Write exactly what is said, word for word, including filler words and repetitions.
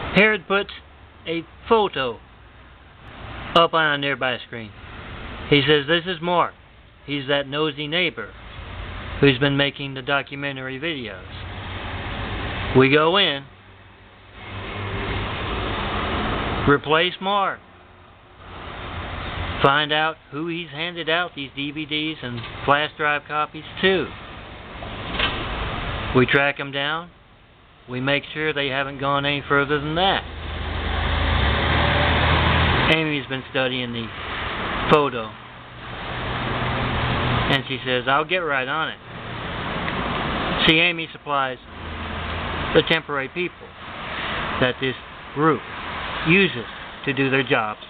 Herod puts a photo up on a nearby screen. He says, this is Mark. He's that nosy neighbor who's been making the documentary videos. We go in, replace Mark, find out who he's handed out these D V Ds and flash drive copies to. We track them down. We make sure they haven't gone any further than that. Amy's been studying the photo, and she says, I'll get right on it. See, Amy supplies the temporary people that this group uses to do their jobs